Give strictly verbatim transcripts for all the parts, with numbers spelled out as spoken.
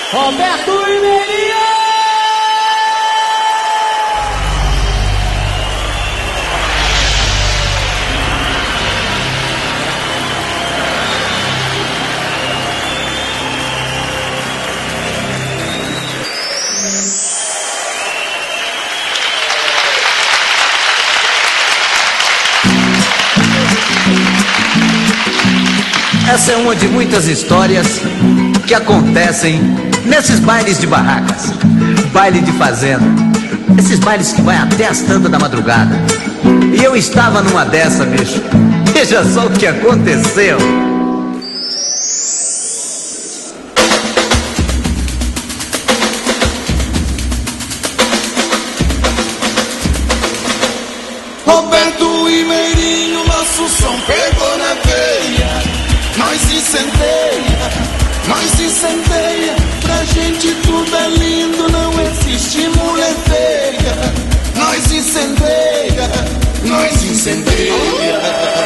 Roberto e Meirinho! Essa é uma de muitas histórias que acontecem nesses bailes de barracas, baile de fazenda, esses bailes que vai até as tantas da madrugada. E eu estava numa dessa, bicho. Veja só o que aconteceu. Roberto e Meirinho, nosso som pegou na veia. Nós incendeia, nós incendeia. Pra gente tudo é lindo, não existe mulher feia. Nós incendeia, nós incendeia.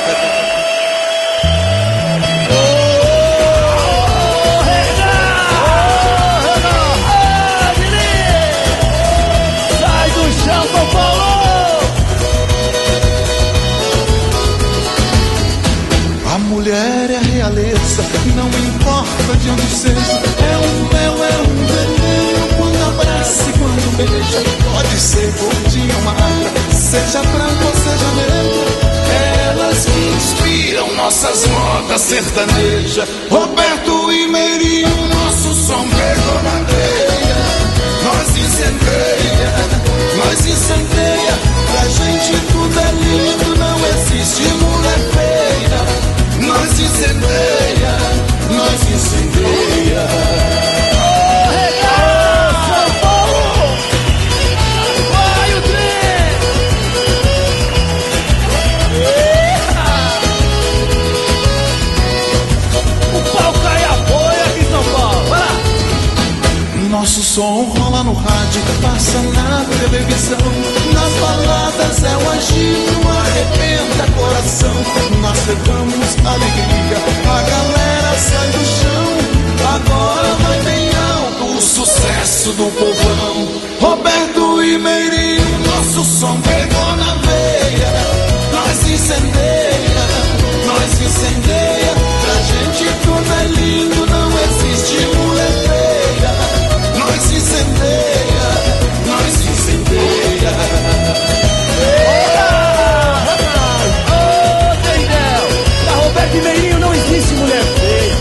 Mulher é realeza, não importa de onde seja. É um mel, é um veneno, quando abraça e quando beija. Pode ser gordinha ou magra, seja branca ou seja negra. Elas que inspiram nossas modas sertanejas. Roberto e Meirinho, nosso som pegou na veia. Nós incendeia, nós incendeia. Pra gente tudo é lindo, não existe mulher feia. Nós incendeia, nós incendeia. Ô, regata, São Paulo! Vai o trem! O pau cai a boia aqui em São Paulo, vai lá! Nosso som rola no rádio, passa na televisão. Nas baladas é o agito, arrebenta coração. Nós levamos alegria, a galera sai do chão. Agora vai bem alto o sucesso do povão. Roberto e Meirinho, nosso som pegou na veia. Nós incendeia, nós incendeia. Pra gente tudo é lindo, não existe mulher feia. Nós incendeia, nós incendeia. Roberto e Meirinho, não existe mulher feia.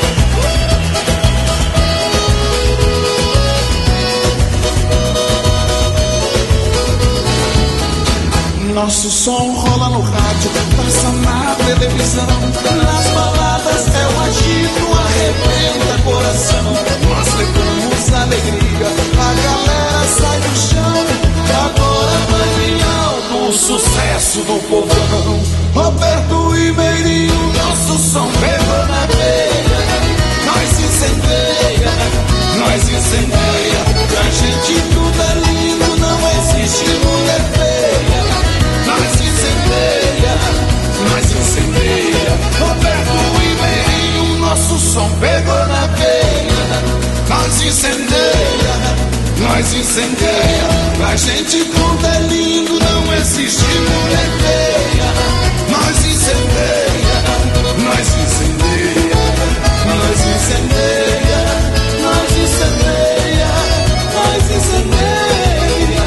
Nosso som rola no rádio, passa na televisão. Nas baladas é o agito, arrebenta coração. Nós levamos alegria, a galera sai do chão. Agora vai bem alto o sucesso do povão. Roberto e Meirinho, nosso som pegou na veia. Nós incendeia, nós incendeia. Pra gente tudo é lindo, não existe mulher feia. Nós incendeia, nós incendeia. Roberto e Meirinho, nosso som pegou na veia. Nós incendeia, nós incendeia. Pra gente tudo é lindo, não existe mulher feia. Nós incendeia, nós incendeia, nós incendeia, nós incendeia, nós incendeia.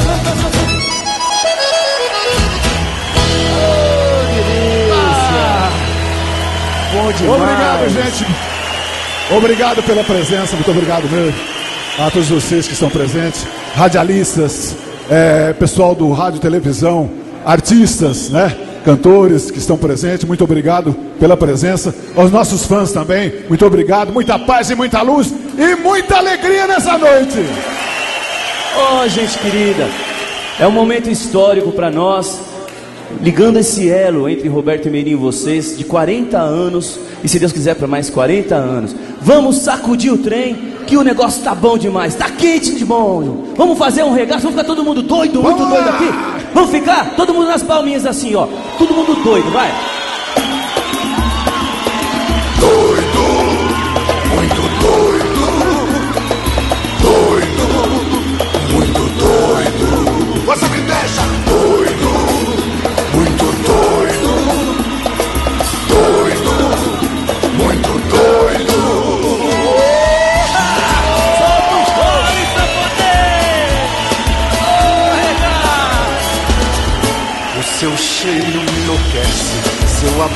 Ah, bom demais. Obrigado, gente. Obrigado pela presença, muito obrigado mesmo a todos vocês que estão presentes, radialistas, é, pessoal do rádio e televisão, artistas, né? Cantores que estão presentes, muito obrigado pela presença. Aos nossos fãs também, muito obrigado. Muita paz e muita luz e muita alegria nessa noite. Ô, oh, gente querida, é um momento histórico para nós, ligando esse elo entre Roberto e Meirinho e vocês, de quarenta anos, e se Deus quiser para mais quarenta anos. Vamos sacudir o trem, que o negócio tá bom demais, tá quente de bom. Vamos fazer um regaço, vamos ficar todo mundo doido, muito Vamos doido lá. aqui. Vamos ficar todo mundo nas palminhas assim, ó. Todo mundo doido, vai. Doido, muito doido.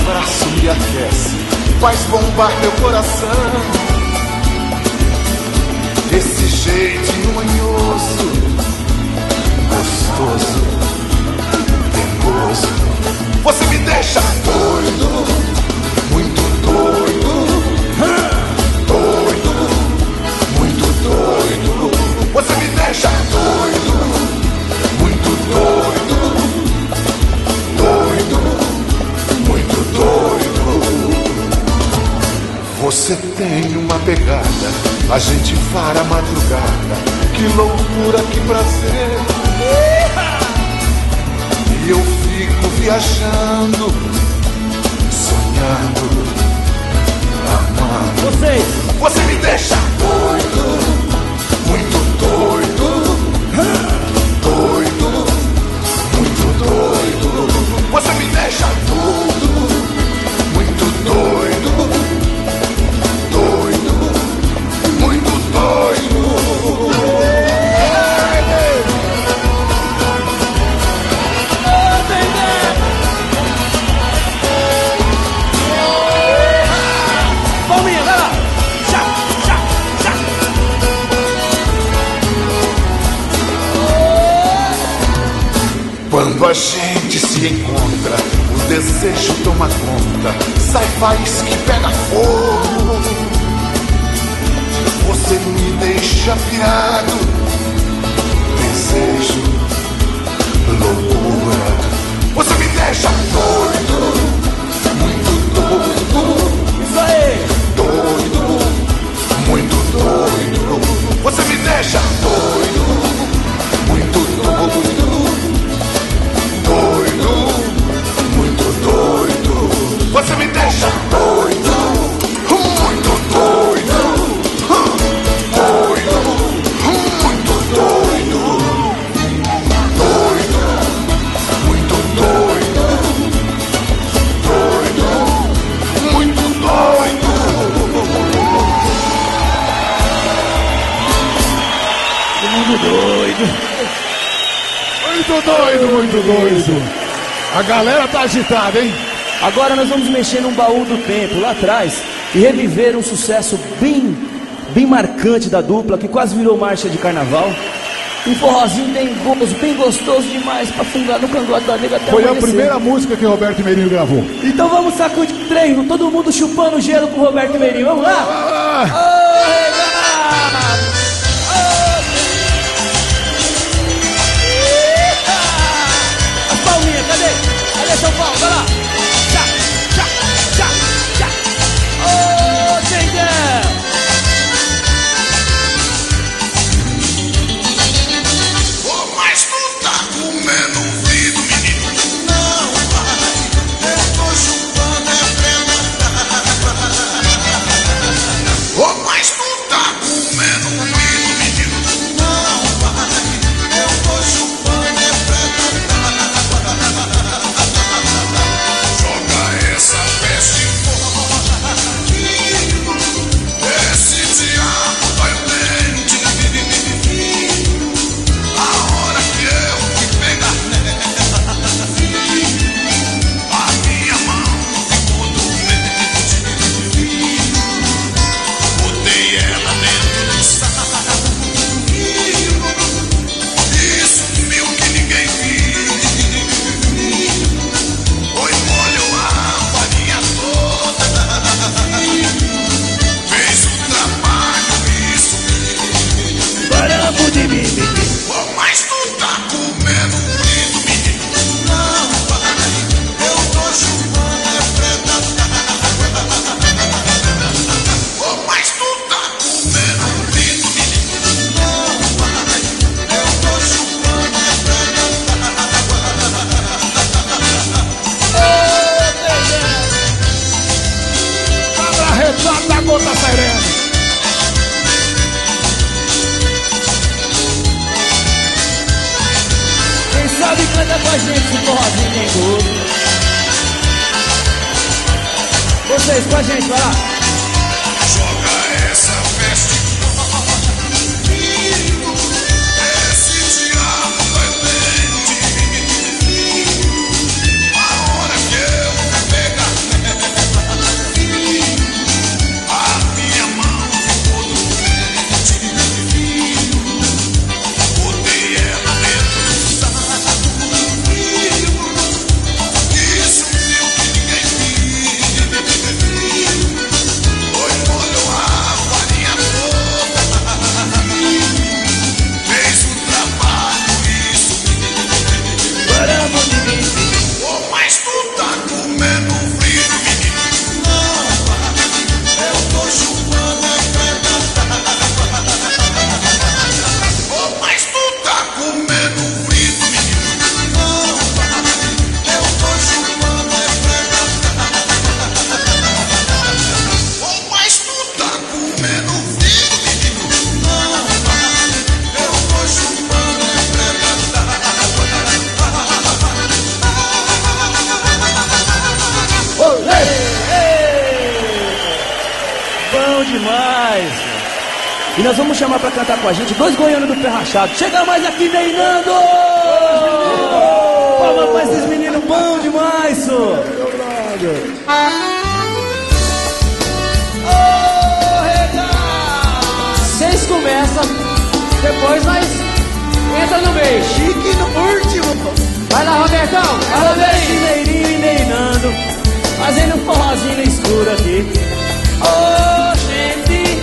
abraço me aquece, faz bombar meu coração. Esse jeitinho manhoso, gostoso, teimoso, você me deixa doido, muito doido, doido, muito doido. Você me deixa doido, muito doido, doido, muito doido. Você tem uma pegada, a gente para a madrugada. Que loucura, que prazer. E eu fico viajando, sonhando, amando. Vocês! Você me deixa doido, muito doido, doido, muito doido. Você me deixa doido, muito doido, doido, muito doido. Palminha, vai lá! Tchá, tchá, tchá! Quando a gente se encontra, o desejo toma conta, sai faísca que pega fogo. Você me deixa pirado, desejo, loucura. Você me deixa doido, muito doido. Isso aí! Doido, muito doido. Você me deixa doido, muito doido. Doido, muito doido. Você me deixa doido, muito doido. Doido, muito doido. Doido, muito doido. Doido, muito doido. Muito doido! Muito doido, muito doido. A galera tá agitada, hein? Agora nós vamos mexer num baú do tempo, lá atrás, e reviver um sucesso bem, bem marcante da dupla, que quase virou marcha de carnaval. Um forrozinho bem gostoso, bem gostoso demais, pra fungar no cangote da nega até Foi a amanhecer. primeira música que Roberto Meirinho gravou. Então vamos sacudir treino, todo mundo chupando gelo com o Roberto Meirinho, vamos lá? Ah, Ô, Renato! As palminhas, cadê? Cadê São Paulo? Vai lá! Tchá, tchá, tchá, tchá! Ô, Tendel! Ô, mas tu tá comendo um vidro, menino? Não, pai, eu tô chupando é prenda d'água. Ô, mas tu tá comendo um vidro, menino? Não, pai, eu tô chupando é prenda d'água. Joga essa peste fora, filho. Esse diabo vai o dente. A hora que eu te pegar nela, a minha mão ficou doente. Botei ela dentro do saco e sumiu que ninguém viu. Foi molhou a farinha toda, fez o trabalho e sumiu. Parampo de mim, Ô, mas tu tá comendo muito, menino? Não, pai, eu tô chupando é prenda d'água. Ô, mas tu tá comendo muito, menino? Não, pai, eu tô chupando é prenda d'água. Cabra retada da gota serena. quem sabe canta com a gente esse forrozinho bem gosto. Vocês com a gente, vai lá! Joga essa peste fora, filho. Esse diabo vai o dente. A hora que eu pegar nela, demais. E nós vamos chamar pra cantar com a gente dois goianos do Pé Rachado. Chega mais aqui, Neinando! Palma pra esses meninos, bom demais, senhor! Vocês começam, depois nós entra no meio. Chique no último. Vai lá, Robertão, vai lá, vem. Neirinho e Neinando, fazendo um forrozinho no escuro aqui. Ô, oh, gente!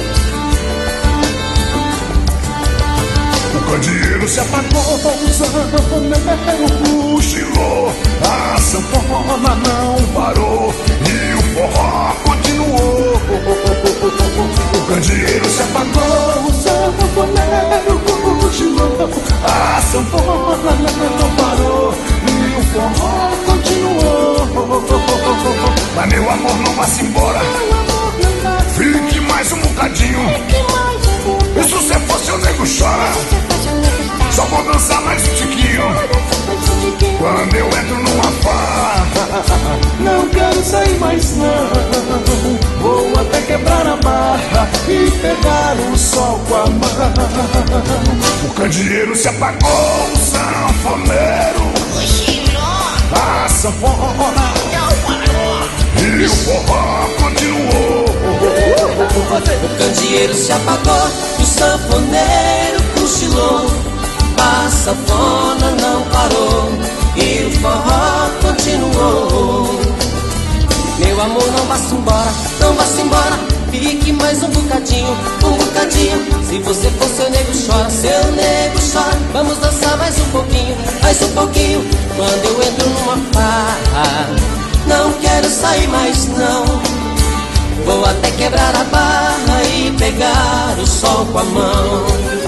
O candeeiro se apagou, o sanfoneiro cochilou, a sanfona não parou e o forró continuou. O candeeiro se apagou, o sanfoneiro cochilou, a sanfona não parou e o forró continuou. Mas meu amor, não vá-se embora, fique mais um bocadinho. E se você fosse o nego chora, só vou dançar mais um tiquinho. Quando eu entro numa farra, não quero sair mais não. Vou até quebrar a barra e pegar o sol com a mão. O candeeiro se apagou, o sanfoneiro a sanfona e o forró continuou. O candeeiro se apagou, o sanfoneiro cochilou, a sanfona não parou e o forró continuou. Meu amor, não vá-se embora, não vá-se embora, fique mais um bocadinho, um bocadinho. Se você for seu nego chora, seu nego chora, vamos dançar mais um pouquinho, mais um pouquinho. Quando eu entro numa farra, não quero sair mais não. Vou até quebrar a barra e pegar o sol com a mão.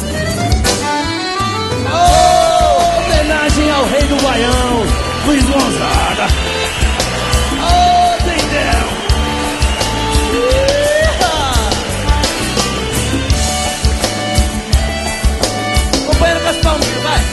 Oh, homenagem ao rei do Baião, Luiz Gonzaga. Oh, Dendel. Companheiro com as palminhas, vai.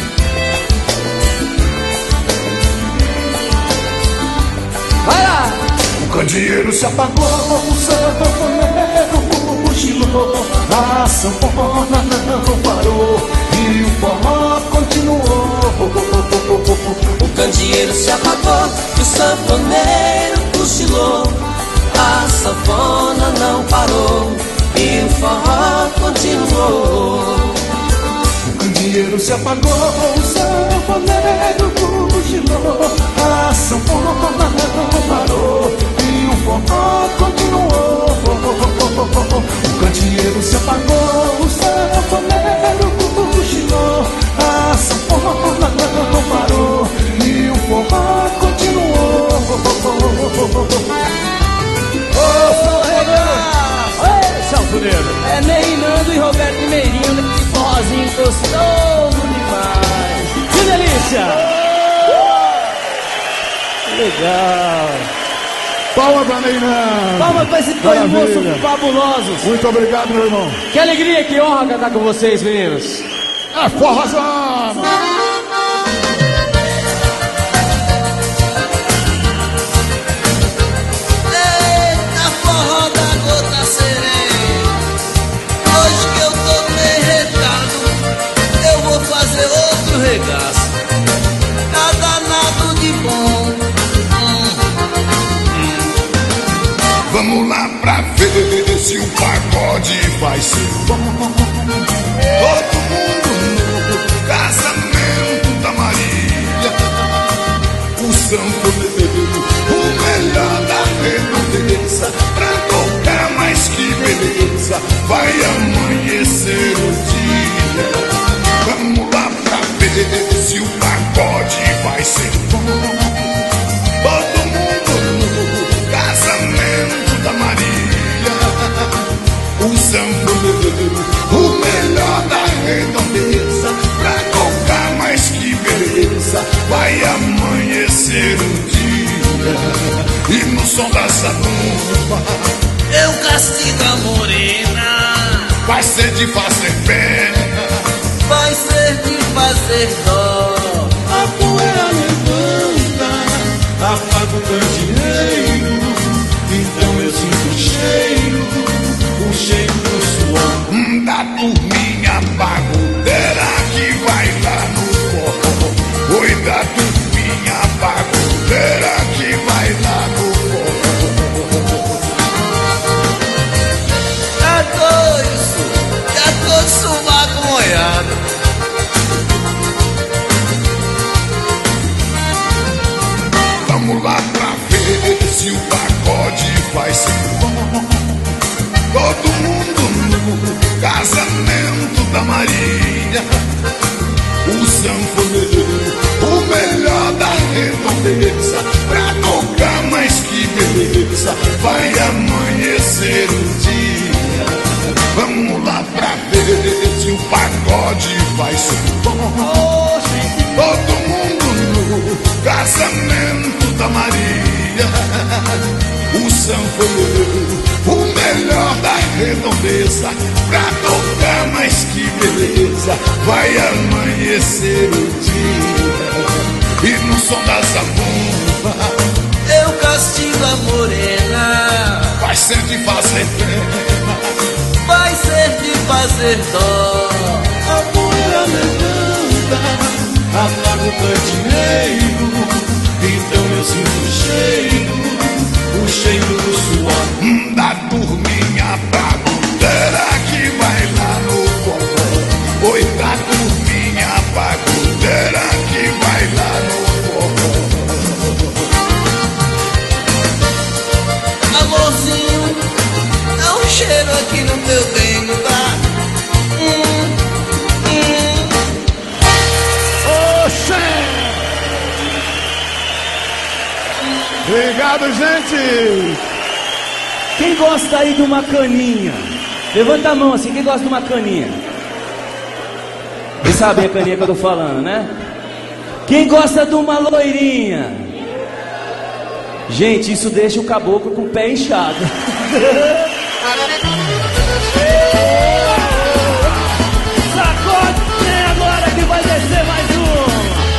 Vai lá. O candeeiro se apagou, o sanfoneiro cochilou, a sanfona não parou e o forró continuou. O candeeiro se apagou, o sanfoneiro cochilou, a sanfona não parou e o forró continuou. O candeeiro se apagou, o sanfoneiro cochilou, a sanfona não parou e o forró continuou. O candeeiro se apagou, o sanfoneiro cochilou, a sanfona não parou e o forró continuou. Ô, Forregaço! Ê, sanfoneiro! É Neinando e Roberto Meirinho nesse forrozinho gostoso demais! Que delícia! Legal! Palma pra Neinando! Palmas pra esses dois moços fabulosos! Muito obrigado, meu irmão! Que alegria, que honra cantar com vocês, meninos. É forrozão! Eita, forró da gota serena. Hoje que eu tô bem retado, eu vou fazer outro regaço. Tá danado de bom. Vamos lá pra ver se o pagode vai ser bom. Todo mundo no casamento da Maria. O sanfoneiro, o melhor da redondeza, pra tocar mais que beleza, vai amanhecer o dia. Vamos lá pra ver se o pagode vai ser bom. Todo mundo no casamento da Maria. O sanfoneiro, o melhor da redondeza, pra tocar mais que beleza, vai amanhecer o dia. E no som da zabumba, Eu castigo a morena, vai ser de fazer pena, vai ser de fazer dó. a poeira levanta, apaga o candeeiro, então eu sinto o cheiro, o cheiro vai ser bom. Todo mundo no casamento da Maria. O sanfoneiro, o melhor da redondeza, pra tocar mais que beleza, vai amanhecer o dia. Vamos lá pra ver se o pagode vai ser bom. Todo mundo no casamento da Maria. O sanfoneiro, o melhor da redondeza, pra tocar mais que beleza, vai amanhecer o dia. E no som da zabumba eu castigo a morena, vai ser de fazer pena, vai ser de fazer dó. A poeira levanta, apaga o candeeiro, então eu sinto o cheiro, o cheiro do suor da turminha pagodeira que vai lá no forró. Oi, da turminha pagodeira que vai lá no forró. Amorzinho, dá um cheiro aqui no teu dengo, tá? Hum, hum. Oxê! Obrigado, gente! Quem gosta aí de uma caninha? Levanta a mão assim, quem gosta de uma caninha? Vocês sabem a caninha que eu tô falando, né? Quem gosta de uma loirinha? Gente, isso deixa o caboclo com o pé inchado. Sacode, vem agora que vai descer mais um.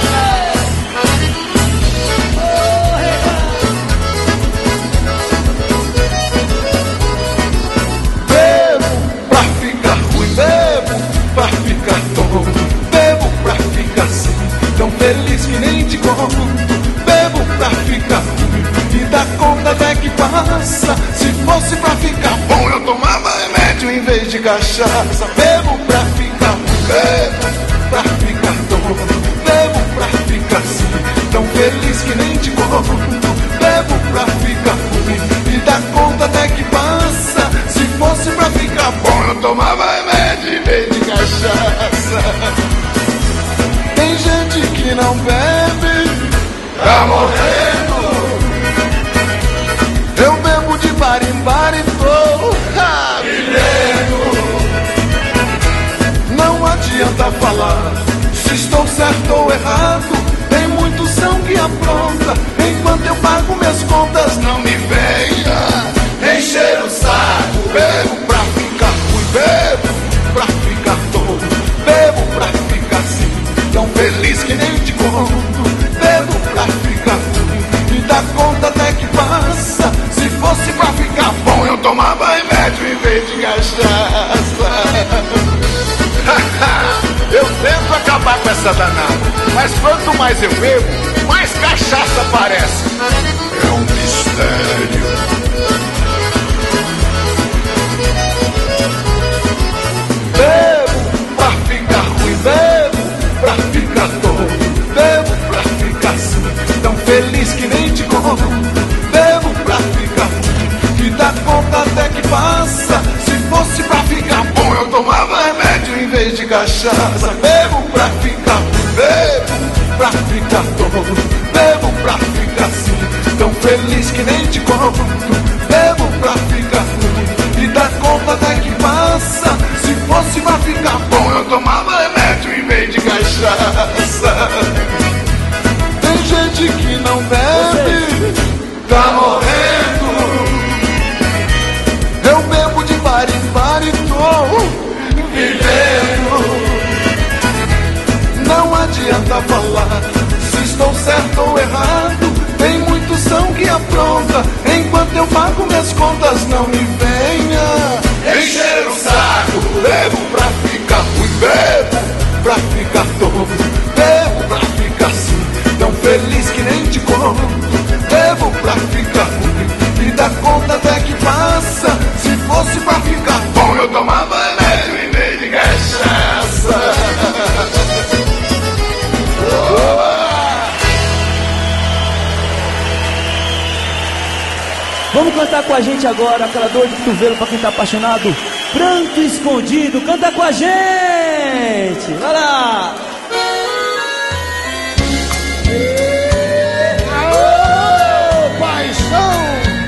Pra ficar ruim, bebo pra ficar tonto, bebo pra ficar assim, tão feliz que nem te conto. Bebo pra ficar ruim e dá conta até que passa. Se fosse pra ficar bom eu tomava remédio em vez de cachaça. Bebo pra ficar ruim, bebo pra ficar tonto, bebo pra ficar assim, tão feliz que nem te conto. Bebo pra ficar ruim e dá conta até que passa. Se fosse pra ficar bom eu tomava remédio em vez de cachaça. Tem gente que não bebe, tá morrendo. Eu bebo de bar em bar e tô ah, vivendo. Não adianta falar se estou certo ou errado. Tem muito são que apronta, enquanto eu pago minhas contas. Não me venha encher o saco. Bebo pra ficar ruim, bebo pra ficar todo, bebo pra ficar assim, tão feliz que nem te conto. Bebo pra ficar ruim e dá conta até que passa. Se fosse pra ficar bom eu tomava remédio em vez de cachaça. Eu tento acabar com essa danada, mas quanto mais eu bebo, mais cachaça aparece. É um mistério. Bebo pra ficar ruim, bebo pra ficar todo, bebo pra ficar assim, tão feliz que nem te conto. Bebo pra ficar ruim e dá conta até que passa. Se fosse pra ficar bom eu tomava remédio em vez de cachaça. Bebo pra ficar ruim, bebo pra ficar todo, bebo pra ficar assim, tão feliz que nem te conto. Bebo pra ficar ruim e dá conta até que passa. Se fosse pra ficar bom eu tomava remédio em vez de cachaça. Tem gente que não bebe, tá morrendo. Eu bebo de bar em bar e tô vivendo. Não adianta falar se estou certo ou errado. Tem muitos são que apronta, enquanto eu pago minhas contas. Não me venha encher o saco. Bebo pra ficar ruim, bebo pra ficar todo, bebo pra ficar assim, tão feliz que nem te conto. Bebo pra ficar ruim e dá conta até que passa. Se fosse pra ficar bom eu tomava remédio em vez de cachaça. Vamos cantar com a gente agora aquela dor de cotovelo pra quem tá apaixonado. Pranto escondido, canta com a gente! Vai lá! Aô, paixão!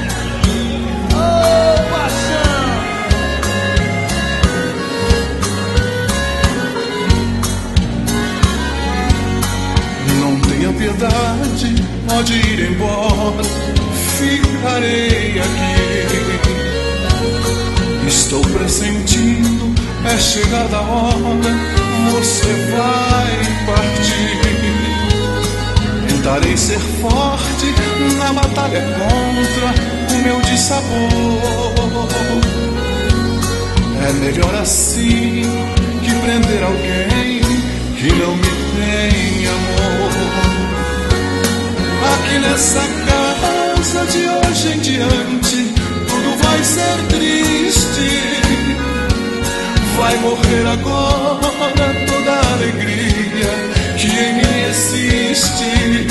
Ô, paixão! Não tenha piedade, pode ir embora, ficarei aqui. Estou pressentindo, é chegada a hora, você vai partir. Tentarei ser forte na batalha contra o meu dissabor. É melhor assim que prender alguém que não me tem amor. Aqui nessa casa de hoje em diante tudo vai ser triste. Vai morrer agora toda a alegria que em mim existe.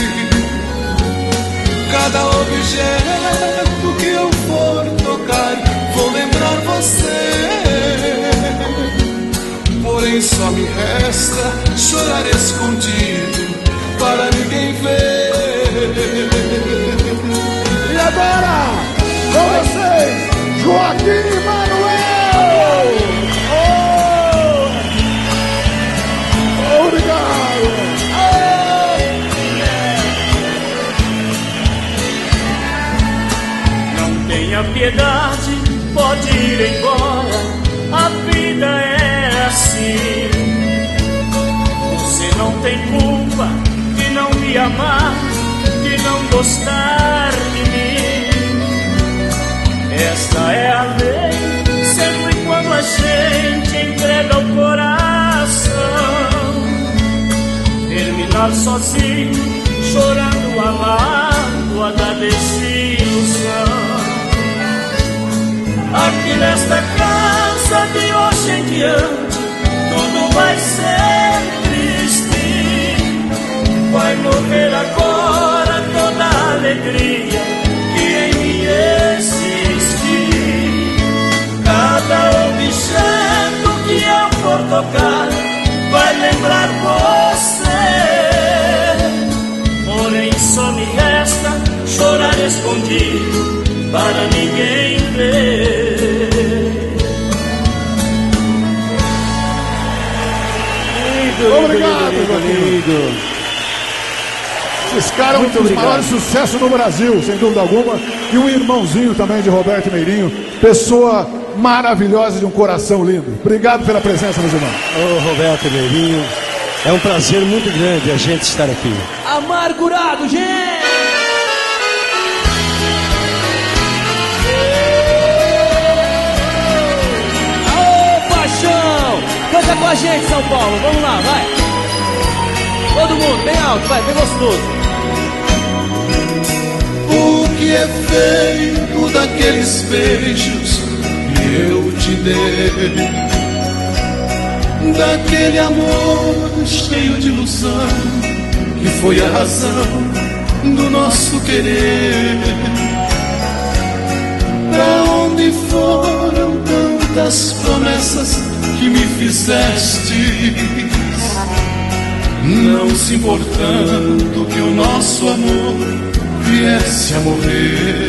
Cada objeto que eu for tocar, vou lembrar você. Porém só me resta chorar escondido para ninguém ver. E agora, com vocês, Joaquim Manuel! Oh! Obrigado! Não tenha piedade, pode ir embora, a vida é assim. Você não tem culpa de não me amar, de não gostar de mim. Esta é a lei, sempre e quando a gente entrega o coração. Terminar sozinho, chorando a mágoa da desilusão. Aqui nesta casa de hoje em diante tudo vai ser triste. Vai morrer agora toda a alegria que em mim existe. Cada objeto que eu for tocar vai lembrar você. Porém só me resta chorar escondido para ninguém ver. Obrigado, meu amigo. Esses caras são um dos maiores sucessos no Brasil, sem dúvida alguma. E um irmãozinho também de Roberto Meirinho. Pessoa maravilhosa de um coração lindo. Obrigado pela presença, meus irmãos. Ô, Roberto Meirinho, é um prazer muito grande a gente estar aqui. Amargurado, gente! Canta com a gente, São Paulo, vamos lá, vai. Todo mundo, bem alto, vai, bem gostoso. O que é feito daqueles beijos que eu te dei, daquele amor cheio de ilusão que foi a razão do nosso querer. Pra onde foram tantas promessas que me fizeste, não se importando que o nosso amor viesse a morrer.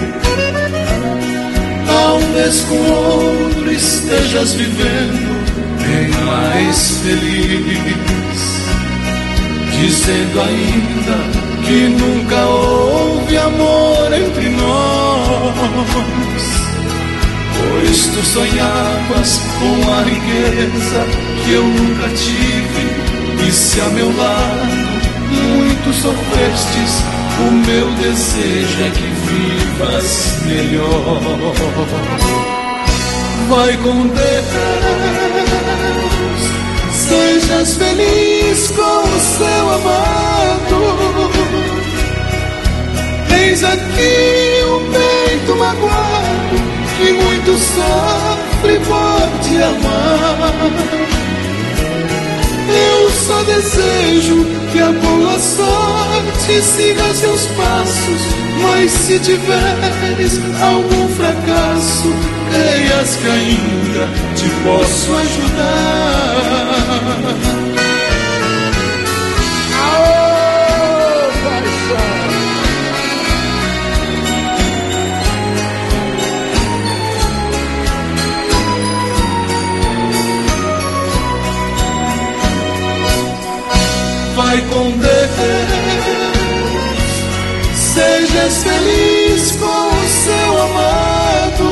Talvez com outro estejas vivendo bem mais feliz, dizendo ainda que nunca houve amor entre nós. Pois tu sonhavas com a riqueza que eu nunca tive, e se a meu lado muito sofrestes, o meu desejo é que vivas melhor. Vai com Deus, sejas feliz com o seu amado. Eis aqui o peito magoado que muito sofre por te amar. Eu só desejo que a boa sorte siga seus passos, mas se tiveres algum fracasso, creias que ainda te posso ajudar. Aô, paixão! Vai com Deus, sejas feliz com o seu amado.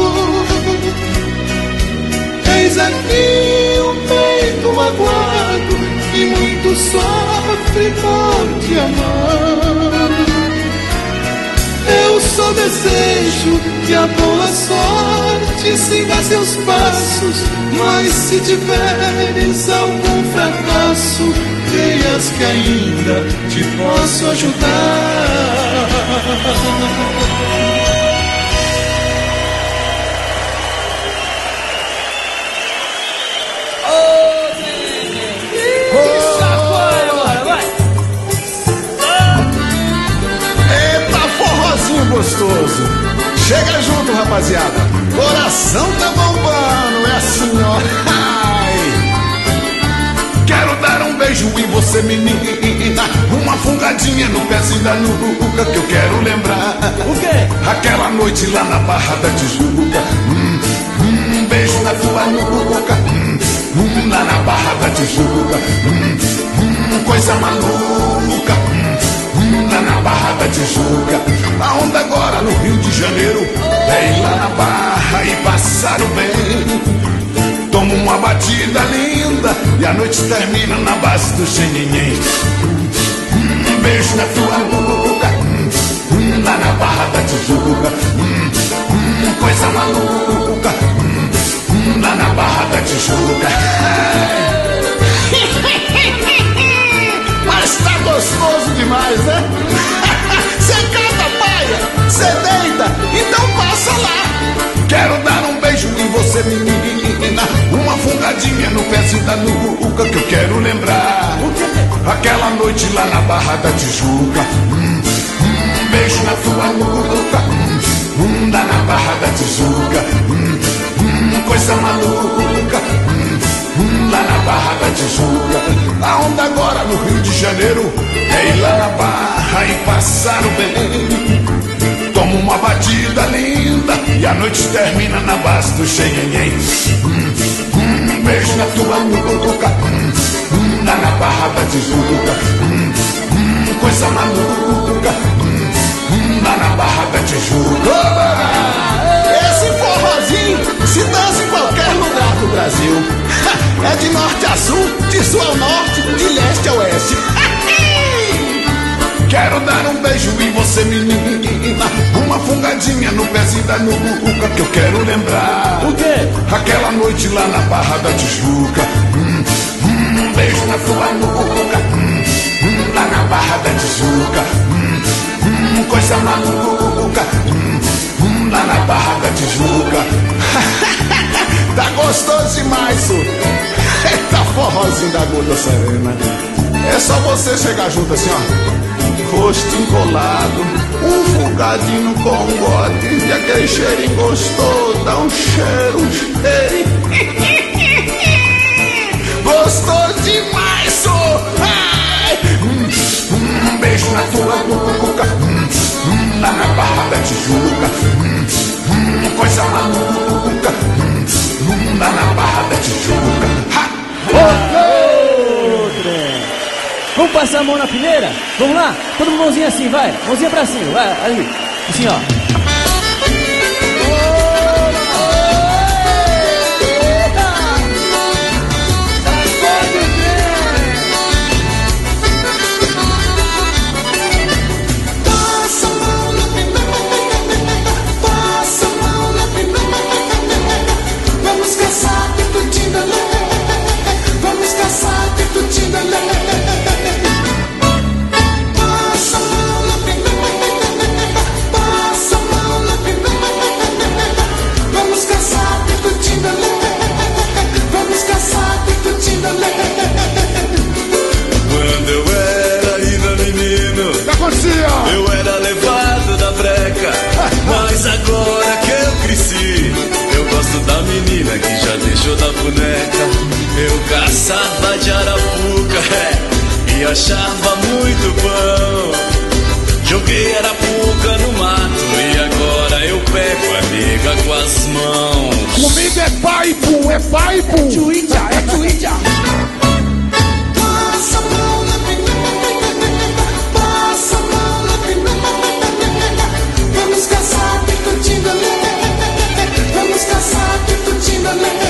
Eis aqui um peito magoado que muito sofre por te amar. Eu só desejo que a boa sorte siga seus passos, mas se tiveres algum fracasso, creias que ainda te posso ajudar. Gostoso. Chega junto, rapaziada. Coração tá bombando, é assim, ó. Ai. Quero dar um beijo em você, menina. Uma fungadinha no pezinho da nuca que eu quero lembrar. O quê? Aquela noite lá na Barra da Tijuca. Hum, hum, um beijo na tua nuca. Hum, hum, lá na Barra da Tijuca. Hum, hum, coisa maluca. Hum, lá na Barra da Tijuca. A onda agora no Rio de Janeiro é ir lá na Barra e passar o bem. Toma uma batida linda e a noite termina na base do xenhenhen. Um beijo na tua boca, hum, lá na Barra da Tijuca. Hum, hum, coisa maluca, hum, lá na Barra da Tijuca. Mas tá gostoso demais, né? Você canta, paia, você deita, então passa lá. Quero dar um beijo em você, menina. Uma fungadinha no pezinho da nuca que eu quero lembrar. Aquela noite lá na Barra da Tijuca. Hum, um beijo na tua nuca. Hum, hum, lá na Barra da Tijuca. Hum, hum, coisa maluca. Hum, hum, lá na Barra da Tijuca. A onda agora no Rio de Janeiro é ir lá na Barra e passar o bem. Toma uma batida linda e a noite termina na base do xenhenhen. Hum, hum, um beijo na tua nuca, hum, hum, lá na Barra da Tijuca. Hum, hum, coisa maluca, hum, hum, lá na Barra da Tijuca. Esse forrozinho se dança em qualquer lugar do Brasil. É de norte a sul, de sul ao norte, de leste a oeste. Quero dar um beijo em você, menina. Uma fungadinha no pezinho da nuca que eu quero lembrar. O quê? Aquela noite lá na Barra da Tijuca. Hum, hum, um beijo na tua nuca. Hum, hum, lá na Barra da Tijuca. Hum, hum, coisa maluca. Hum, hum, lá na Barra da Tijuca. Tá gostoso demais, isso. Eita forrozinho da Gota Serena. É só você chegar junto assim, ó. Rosto encolado, um fungadinho com um gote, e aquele cheirinho gostoso, dá um cheiro, um cheiro. Gostoso demais, sou! Ai! Hum, um beijo na tua boca, hum, hum, lá na Barra da Tijuca. Hum, hum, coisa maluca, hum, hum, lá na Barra da Tijuca. Ha! Vamos passar a mão na primeira? Vamos lá? Todo mundo mãozinha assim, vai. Mãozinha pra cima, vai. Ali. Assim, ó. Vamos caçar pitutindalé. Vamos caçar pitutindalé. Passa a mão na deixou da boneca. Eu caçava de arapuca, é, e achava muito bom. Joguei arapuca no mato e agora eu pego a nega com as mãos. Comigo é paipo, é paipo. É tchuídia, é tchuídia. Passa a mão na peneira, passa a mão na peneira. Vamos caçar picotinho da lei, vamos caçar picotinho da lei.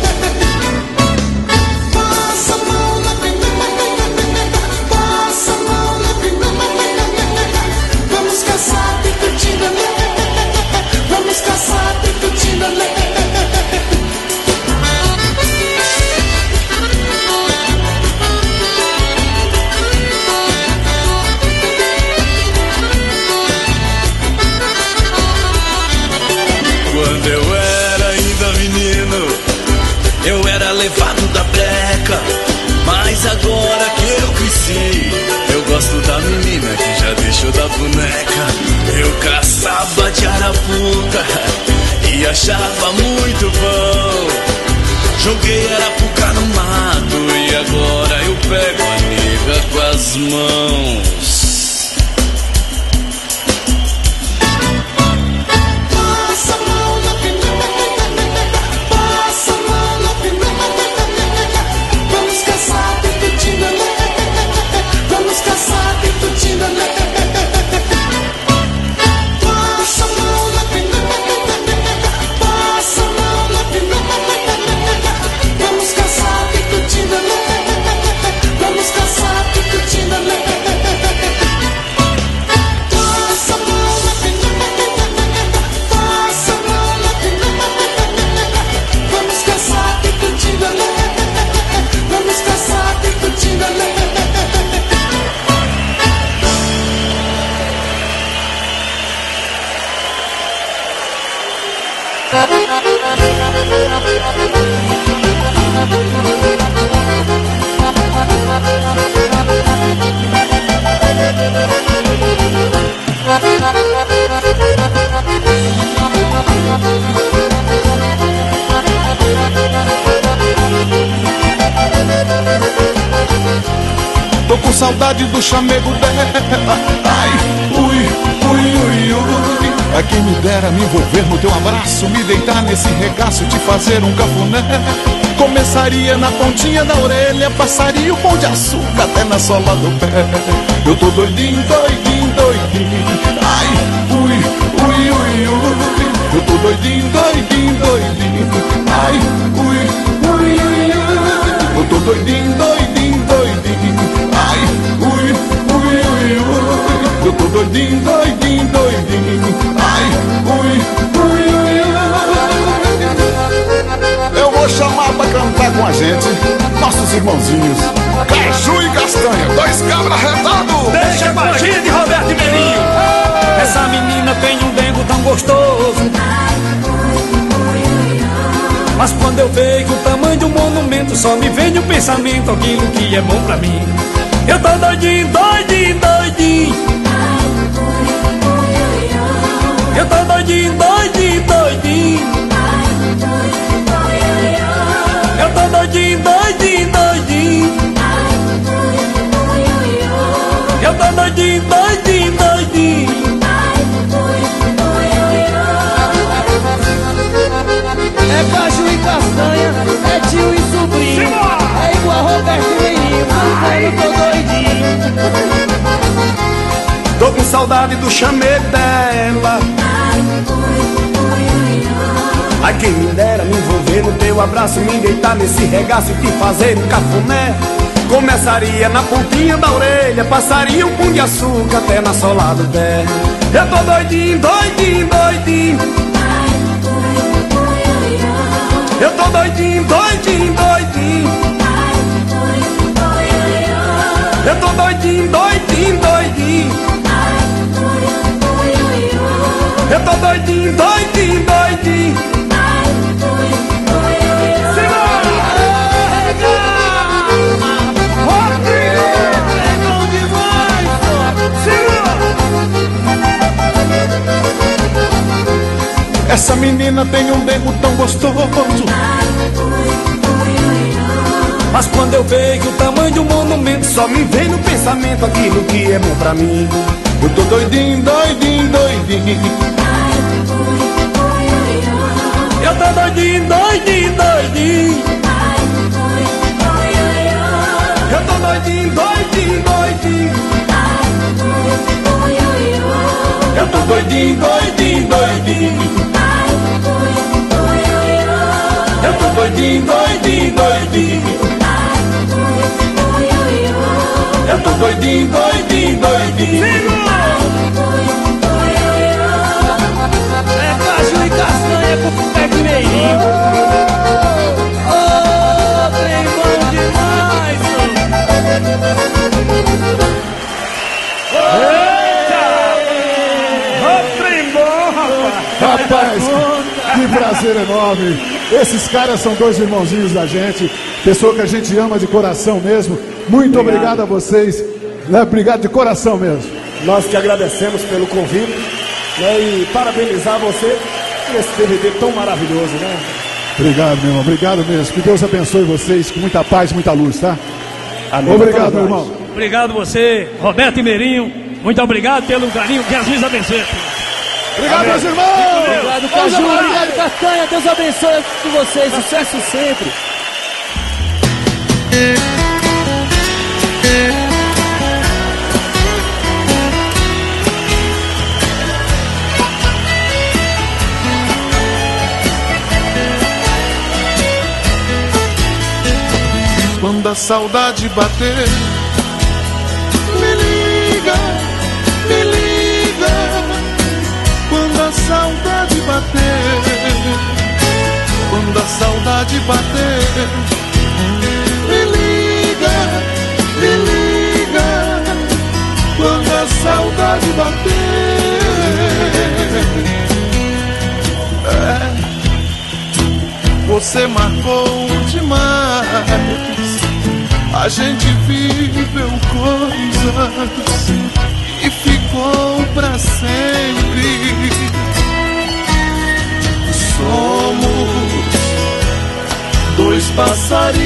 Passa a mão na peneira, passa a mão na peneira. Vamos caçar picotinho da lei, vamos caçar picotinho da lei. Quando eu era ainda menino, eu era levado da breca. Mas agora que eu cresci, eu gosto da menina que já deixou da boneca. Eu caçava de arapuca e achava muito bom. Joguei arapuca no mato e agora eu pego a nega com as mãos. Passa a mão na peneira, passa a mão na peneira. Vamos caçar picotinho da lei, vamos caçar picotinho da lei. Passa a mão na peneira, passa a mão na peneira. Vamos caçar picotinho da lei, vamos caçar picotinho da lei. Passa a mão na peneira, passa a mão na peneira. Vamos caçar picotinho da lei, vamos caçar picotinho da lei. Tô com saudade do chamego dela. Ai, ui, ui, ui, ui. É quem me dera me envolver no teu abraço, me deitar nesse regaço, te fazer um cafuné. Começaria na pontinha da orelha, passaria o pão de açúcar até na sola do pé. Eu tô doidinho, doidinho, doidinho. Ai, ui, ui, ui, ui. Eu tô doidinho, doidinho, doidinho. Ai, ui, ui, ui, ui. Eu tô doidinho, doidinho, doidinho. Ai, ui, ui, ui, ui. Eu tô doidinho, doidinho, doidinho. Ai, ui, ui, ui, ui. Eu vou chamar pra cantar com a gente nossos irmãozinhos Caju e Castanha, dois cabras retados. Deixa com a gente, Roberto e Meninho. Essa menina tem um dengo tão gostoso, mas quando eu vejo o tamanho do monumento, só me vem o pensamento, aquilo que é bom pra mim. Eu tô doidinho, doidinho, doidinho. Eu tô doidinho, doidinho, doidinho. Eu tô doidinho, doidinho, doidinho. Eu tô doidinho, doidinho, doidinho. É Caju e Castanha, é tio e sobrinho. É igual Roberto e Meninho, mas eu tô doidinho. Tô com saudade do chamego dela. Ai, quem me dera me envolver no teu abraço, me deitar nesse regaço e te fazer um cafuné. Começaria na pontinha da orelha, passaria um pão de açúcar até na sola do pé. Eu tô doidinho, doidinho, doidinho. Eu tô doidinho, doidinho, doidinho. Eu tô doidinho, doidinho, doidinho. Eu tô doidinho, doidinho, doidinho. Essa menina tem um dengo tão gostoso, Mas quando eu vejo o tamanho de um monumento, só me vem no pensamento aquilo que é bom pra mim. Eu tô doidinho, doidinho, doidinho. Eu tô doidinho, doidinho, doidinho. Eu tô doidinho, doidinho, doidinho. Eu tô doidinho, doidinho, doidinho. Eu tô doidinho, doidinho, doidinho. Eu tô doidinho, doidinho, doidinho. É caju e castanha com pé de meirinho. Oh, trem bom demais, Eita! Trem bom, rapaz! Rapaz, que prazer enorme. Esses caras são dois irmãozinhos da gente, pessoa que a gente ama de coração mesmo. Muito obrigado, obrigado a vocês, né? Obrigado de coração mesmo. Nós te agradecemos pelo convite, né? E parabenizar você por esse D V D tão maravilhoso, né? Obrigado, meu irmão, obrigado mesmo. Que Deus abençoe vocês com muita paz, muita luz, tá? Amém. Obrigado, meu irmão. Obrigado você, Roberto e Meirinho. Muito obrigado pelo carinho, que Jesus abençoe. Obrigado, Amém. meus irmãos. Obrigado, Caju. Obrigado, Castanha. Deus abençoe vocês. Sucesso sempre. Quando a saudade bater, me liga, me liga. Quando a saudade bater, quando a saudade bater, me liga, me liga. Quando a saudade bater, é, você marcou demais. A gente viveu coisas e ficou pra sempre. Somos dois passarinhos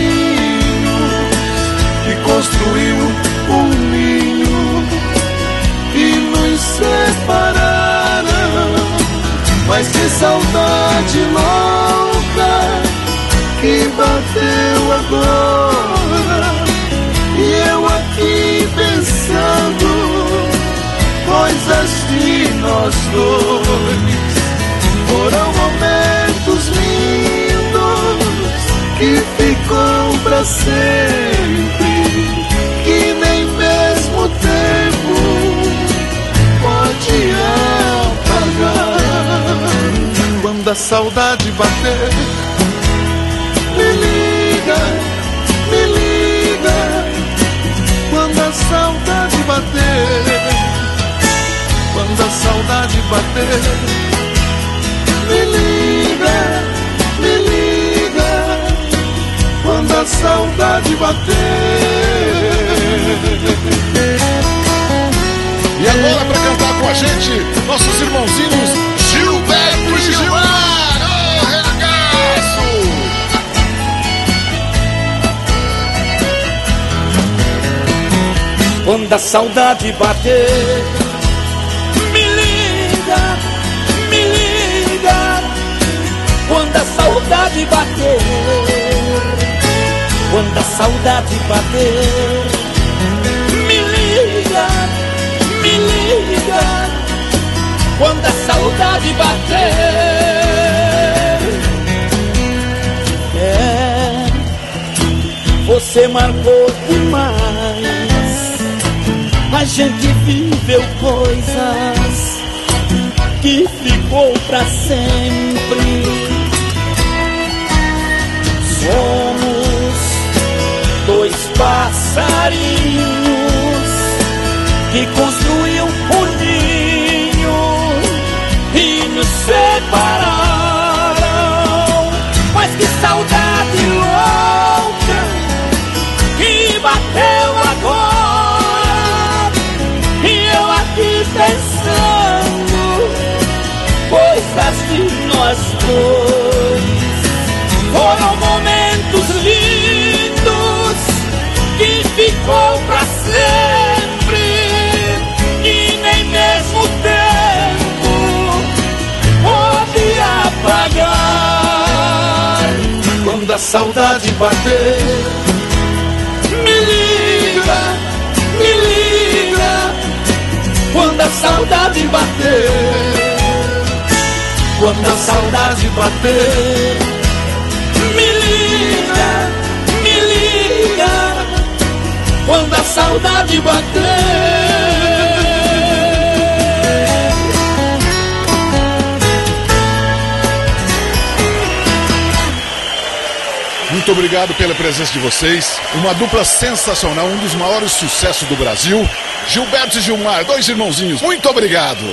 que construiu um ninho e nos separaram. Mas que saudade louca que bateu agora. E eu aqui pensando coisas de nós dois. Foram momentos lindos que ficou pra sempre, que nem mesmo tempo pode apagar. Quando a saudade bater, me liga, me liga. Quando a saudade bater, quando a saudade bater, me liga, me liga. Quando a saudade bater. E agora pra cantar com a gente, nossos irmãozinhos Gilberto e Gilmar. Ô, regaço! Quando a saudade bater, me liga, me liga. Quando a saudade bater, quando a saudade bater, me liga, me liga. Quando a saudade bater, é, você marcou demais. A gente viveu coisas que ficou pra sempre. Somos dois passarinhos que construiu um ninho e nos separaram. Mas que saudade louca que bateu agora. Pensando coisas de nós dois. Foram momentos lindos que ficou pra sempre, e nem mesmo o tempo pode apagar. Quando a saudade bater, Me liga, me liga. quando a saudade bater, quando a saudade bater, Me liga, me liga. quando a saudade bater. Muito obrigado pela presença de vocês. Uma dupla sensacional, um dos maiores sucessos do Brasil. Gilberto e Gilmar, dois irmãozinhos. Muito obrigado.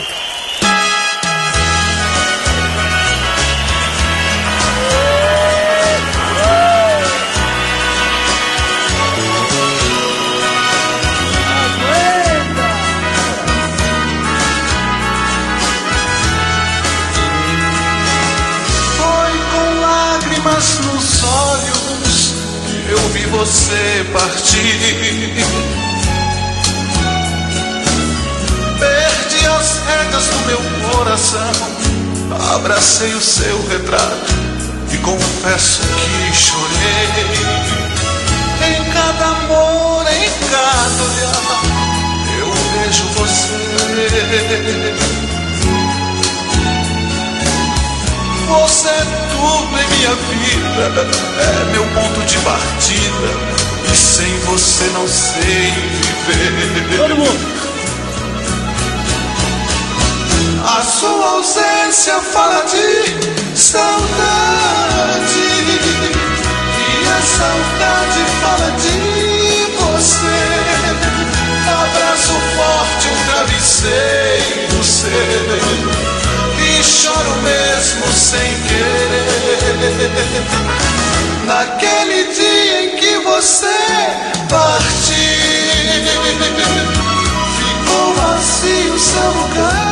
Foi com lágrimas nos olhos que eu vi você partir. Perdi as rédeas do meu coração, abracei o seu retrato e confesso que chorei. Em cada amor, em cada olhar, eu vejo você. Você é tudo em minha vida, é meu ponto de partida, e sem você não sei viver. Todo mundo. A sua ausência fala de saudade, e a saudade fala de você. Abraço forte, um travesseiro seu, e choro mesmo sem querer. Naquele dia em que você partiu, ficou vazio seu lugar.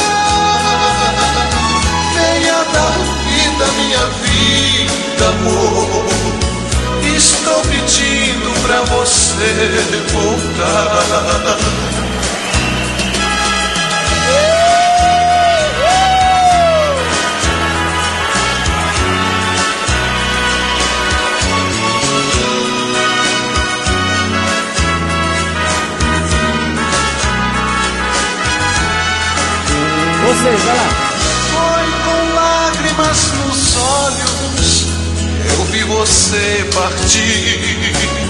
Venha dar vida à minha vida, amor. Estou pedindo pra você voltar. Vocês, vai lá. Foi com lágrimas nos olhos eu vi você partir.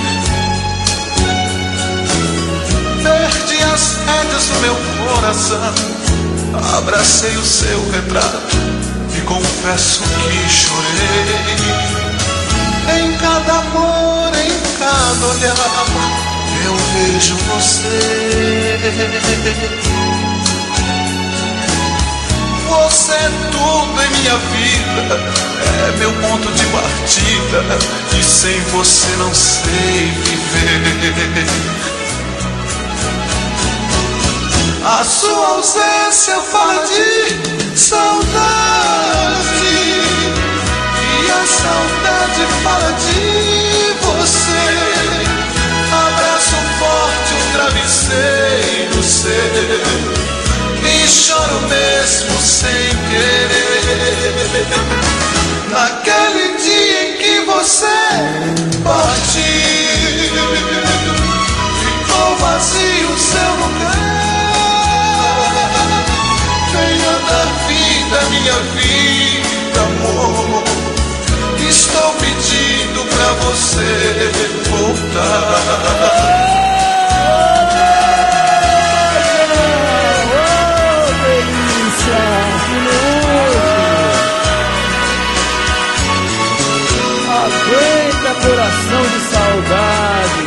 Perdi as rédeas do meu coração, abracei o seu retrato e confesso que chorei. Em cada amor, em cada olhar, eu vejo você. Você é tudo em minha vida, é meu ponto de partida, e sem você não sei viver. A sua ausência fala de saudade, e a saudade fala de você. Abraço forte, um travesseiro seu, e choro mesmo sem querer. Naquele dia em que você partiu, ficou vazio o seu lugar. Venha dar vida à minha vida, amor. Estou pedindo pra você voltar. Aguenta, coração de saudade.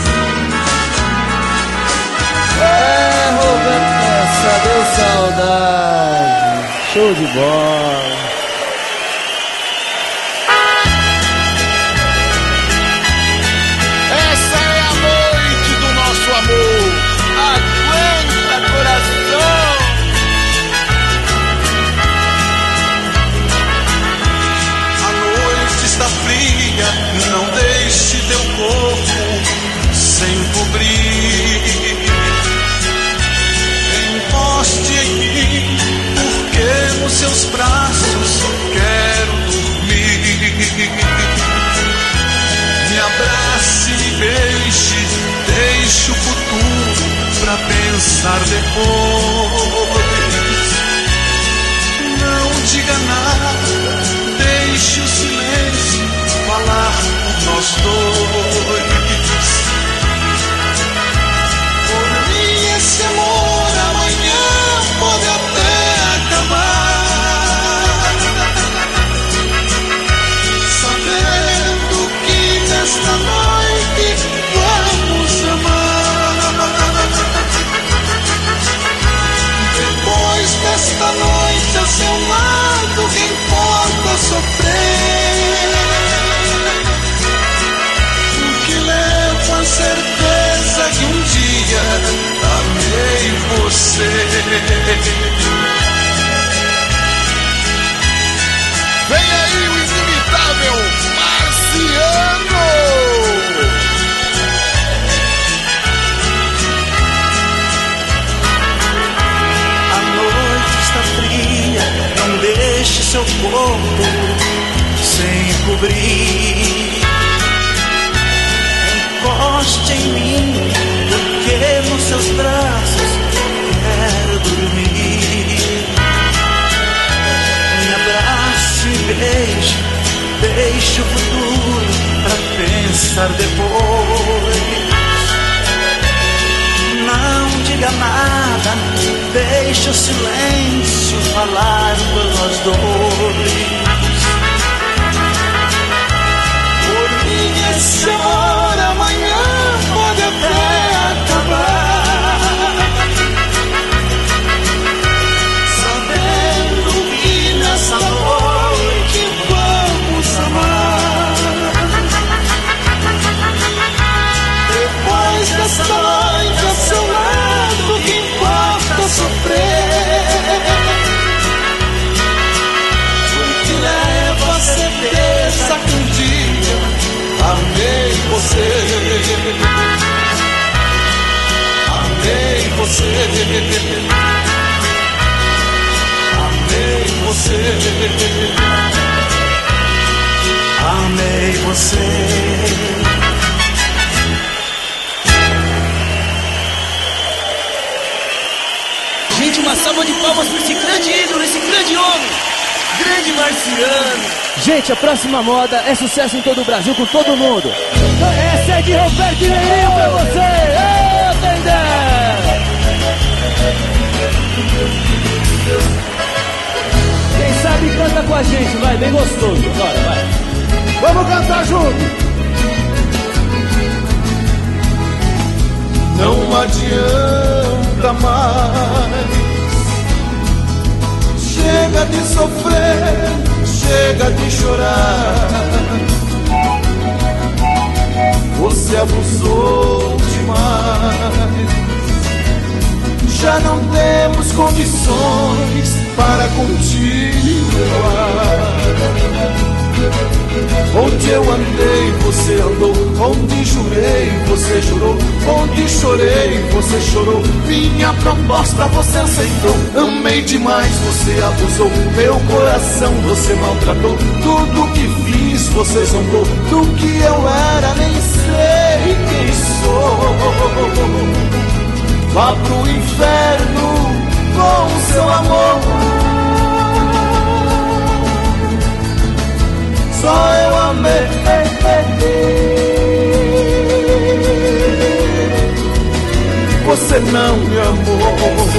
É, Roberto, essa deu saudade. Show de bola. Essa é a noite do nosso amor. Aguenta, coração. A noite está fria, dia, não deixe teu corpo sem cobrir. Encoste em mim, porque nos seus braços quero dormir. Me abrace e beije, deixe o futuro pra pensar depois. Não diga nada, deixe o silêncio falar por nós dois. Por mim esse amor amanhã pode até acabar, sabendo que nesta noite vamos amar. Depois desta noite ao seu lado, que importa sofrer? O que leva a certeza que um dia amei você. Vem aí o inimitável Marciano! Não deixe seu corpo sem cobrir. Encoste em mim, porque nos seus braços quero dormir. Me abrace e beije, deixe o futuro pra pensar depois. Não diga nada, deixe o silêncio falar por nós dois. Por mim esse amor amanhã pode até acabar, sabendo que nessa noite vamos amar. Depois dessa noite ao seu lado, que importa sofrer? O que leva a certeza que um dia amei você. Amei você. Amei você. Amei você. Gente, uma salva de palmas para esse grande ídolo, esse grande homem, grande Marciano. Gente, a próxima moda é sucesso em todo o Brasil, com todo mundo. Essa é de Roberto Meirinho pra você. Ô, Tendé! Quem sabe canta com a gente, vai, bem gostoso. Bora, vai. Vamos cantar junto. Não adianta mais, chega de sofrer, chega de chorar. Você abusou demais, já não temos condições para continuar. Onde eu andei, você andou. Onde jurei, você jurou. Onde chorei, você chorou. Minha proposta você aceitou. Amei demais, você abusou. Meu coração você maltratou. Tudo que fiz você zombou. Do que eu era nem sei quem sou. Vá pro inferno com seu amor. Só eu amei, você não me amou.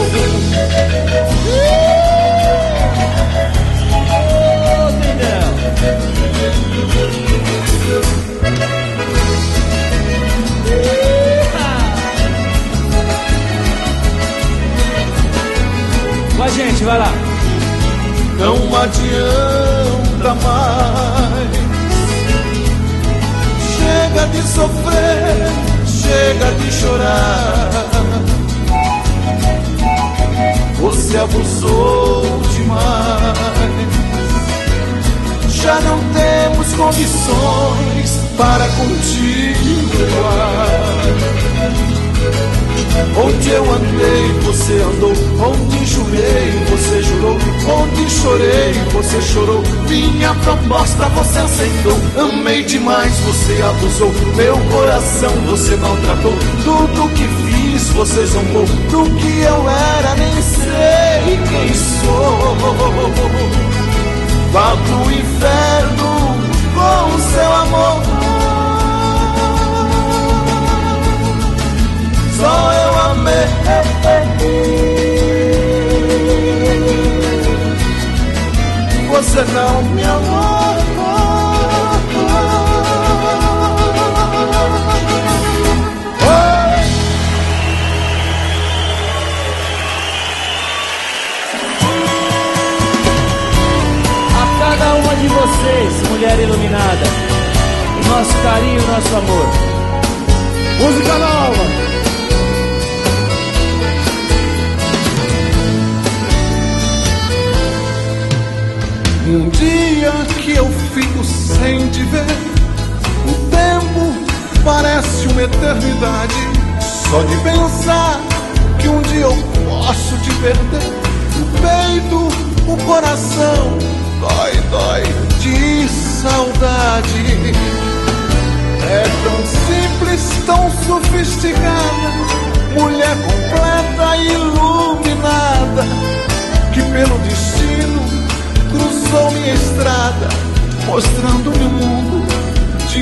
Com a gente, vai lá. Não adianta mais, chega de sofrer, chega de chorar. Você abusou demais, já não temos condições para continuar. Onde eu andei, você andou. Onde jurei, você jurou. Onde chorei, você chorou. Minha proposta você aceitou. Amei demais, você abusou. Meu coração você maltratou. Tudo que fiz você zombou. Do que eu era nem sei quem sou. Vá pro inferno com o seu amor. Só eu amei. Você não me amou. A cada uma de vocês, mulher iluminada, o nosso carinho, o nosso amor. Música nova. Um dia que eu fico sem te ver, o tempo parece uma eternidade. Só de pensar que um dia eu posso te perder. O peito, o coração, dói, dói de saudade. É tão simples, tão sofisticada, mulher completa e iluminada, que pelo destino cruzou minha estrada, mostrando-me um mundo de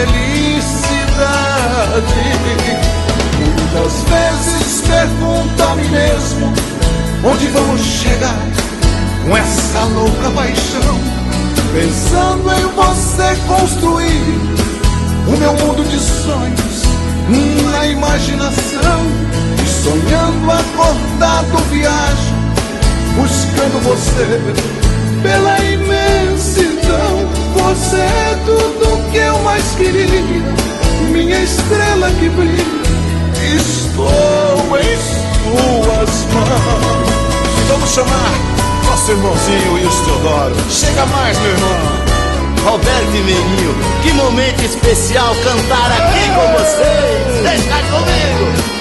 felicidade. Muitas vezes pergunto a mim mesmo, onde vamos chegar com essa louca paixão? Pensando em você construir o meu mundo de sonhos na imaginação. E sonhando acordado viajo, buscando você pela imensidão. Você é tudo que eu mais queria, minha estrela que brilha. Estou em suas mãos. Vamos chamar nosso irmãozinho Wilson Teodoro. Chega mais, meu irmão. Roberto e Meirinho, que momento especial cantar aqui com vocês. Deixa comigo.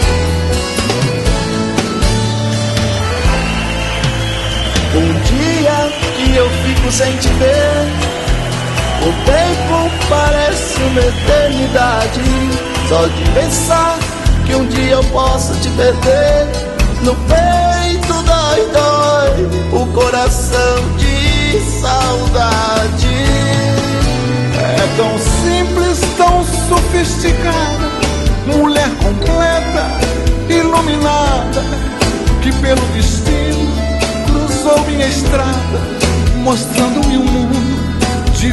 Um dia que eu fico sem te ver, o tempo parece uma eternidade. Só de pensar que um dia eu posso te perder. No peito dói, dói, o coração de saudade. É tão simples, tão sofisticada, mulher completa, iluminada, que pelo destino cruzou minha estrada, mostrando-me um mundo de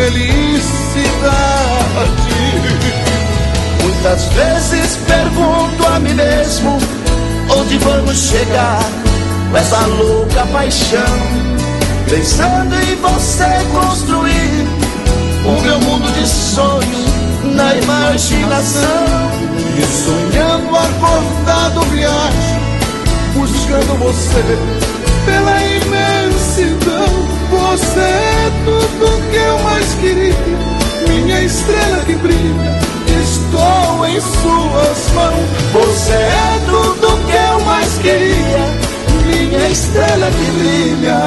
felicidade. Muitas vezes pergunto a mim mesmo, onde vamos chegar com essa louca paixão? Pensando em você construir o meu mundo de sonhos na imaginação. E sonhando acordado viajo, buscando você pela imensidão. Você é tudo que eu mais queria, minha estrela que brilha. Estou em suas mãos. Você é tudo que eu mais queria, minha estrela que brilha.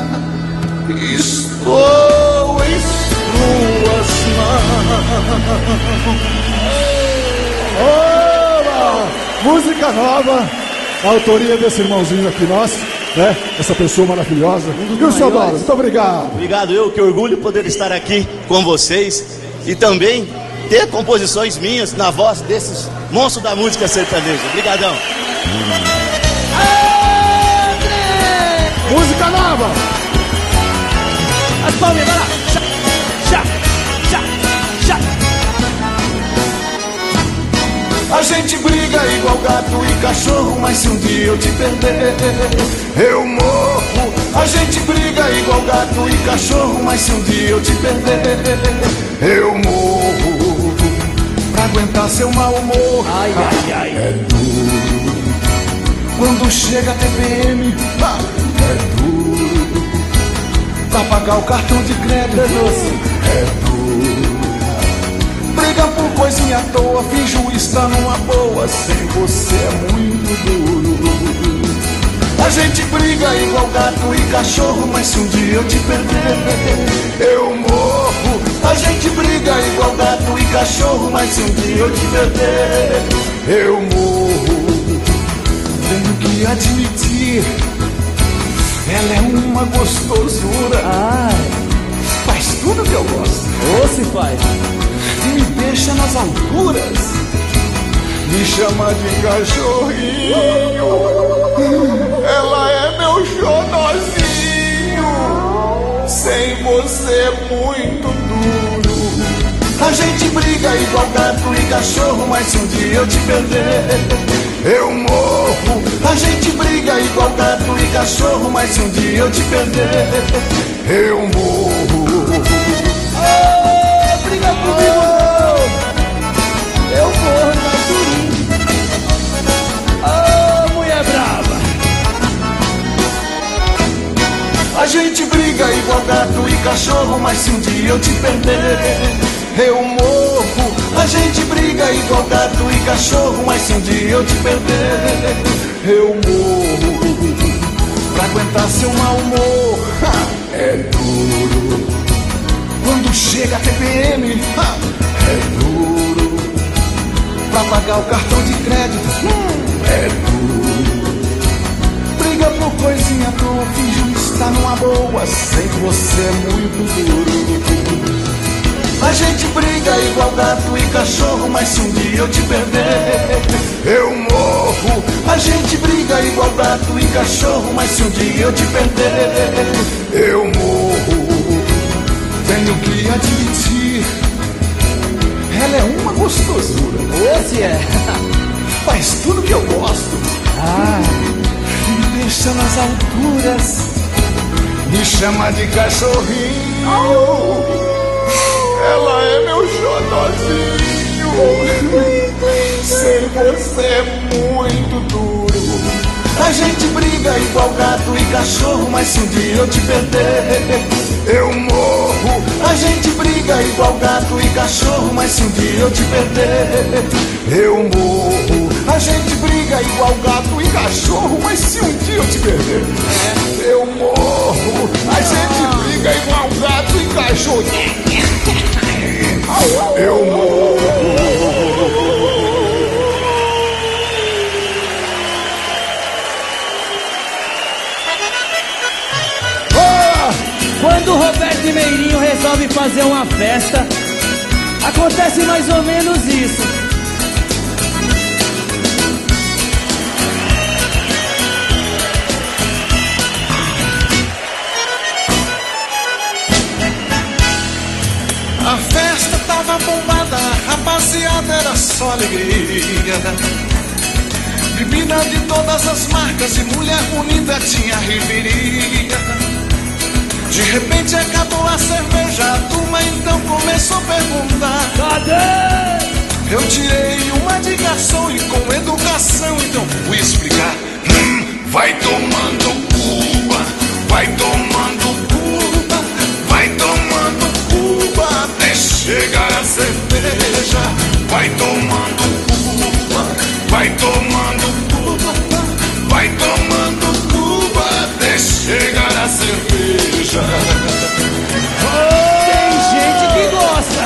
Estou em suas mãos. Oba! Música nova, a autoria desse irmãozinho aqui nosso, né? Essa pessoa maravilhosa. E o seu Doro, muito obrigado. Obrigado, eu que orgulho poder estar aqui com vocês e também ter composições minhas na voz desses monstros da música sertaneja. Obrigadão. Música nova. As palmas, vai lá. Já, já, já. A gente briga igual gato e cachorro, mas se um dia eu te perder, eu morro. A gente briga igual gato e cachorro, mas se um dia eu te perder, eu morro. Pra aguentar seu mau humor, ai, ai, ai. É duro. Quando chega a T P M, é duro. pra pagar o cartão de crédito. É duro. Briga por coisinha à toa, finge o estar numa boa. Sem você é muito duro. A gente briga igual gato e cachorro, mas se um dia eu te perder, eu morro. A gente briga igual gato e cachorro, mas se um dia eu te perder, eu morro. Tenho que admitir, ela é uma gostosura. Ai, faz tudo que eu gosto. Ou se faz. E me deixa nas alturas, me chama de cachorrinho. Ela é meu xodozinho. Sem você é muito duro. A gente briga igual gato e cachorro, mas se um dia eu te perder, eu morro. A gente briga igual gato e cachorro, mas se um dia eu te perder, eu morro. Oh, briga comigo não, eu morro na durinha. Oh, mulher brava. A gente briga igual gato e cachorro, mas se um dia eu te perder, eu morro. A gente briga igual gato e cachorro, mas se um dia eu te perder, eu morro. Pra aguentar seu mau humor, é duro. Quando chega a T P M, é duro. Pra pagar o cartão de crédito, é duro. Briga por coisinha à toa, finge estar numa boa. Sem você é muito duro. A gente briga igual gato e cachorro, mas se um dia eu te perder, eu morro. A gente briga igual gato e cachorro, mas se um dia eu te perder, eu morro. Tenho que admitir, ela é uma gostosura. Esse é. Faz tudo que eu gosto. Ah, me deixa nas alturas, me chama de cachorrinho. Ela é meu xodozinho. Sem você é muito duro. A gente briga igual gato e cachorro, mas se um dia eu te perder, eu morro. A gente briga igual gato e cachorro, mas se um dia eu te perder, eu morro. A gente briga igual gato e cachorro, mas se um dia eu te perder, eu morro. A gente briga igual gato e cachorro, eu morro. quando o Roberto e Meirinho resolve fazer uma festa, acontece mais ou menos isso. A festa tava bombada, a rapaziada era só alegria. Bebida de todas as marcas e mulher bonita tinha riveria. De repente acabou a cerveja, a turma então começou a perguntar: cadê? Eu tirei uma de garçom e com educação então fui explicar. Hum, vai tomando Cuba, vai tomando Cuba, vai tomando Cuba até chegar a cerveja. Vai tomando Cuba, vai tomando Cuba, vai tomando Cuba até chegar a cerveja. Tem gente que gosta.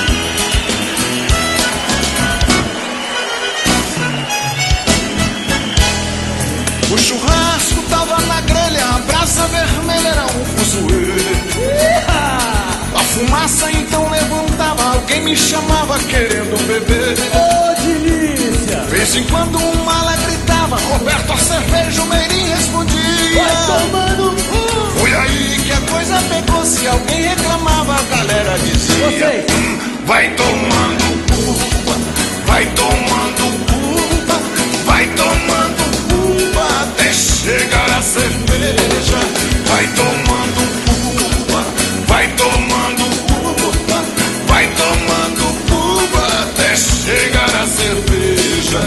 O churrasco tava na grelha, a brasa vermelha era um fuzuê. A fumaça então levantava, alguém me chamava querendo beber. Oh, delícia! Vez em quando um mala gritava: Roberto, a cerveja, o Meirinho respondia: vai tomando. Foi aí que a coisa pegou, se alguém reclamava, a galera dizia: Você. Hum, vai tomando Cuba, vai tomando Cuba, vai tomando Cuba até chegar a cerveja. Vai tomando Cuba, vai tomando Cuba, vai tomando Cuba até chegar a cerveja.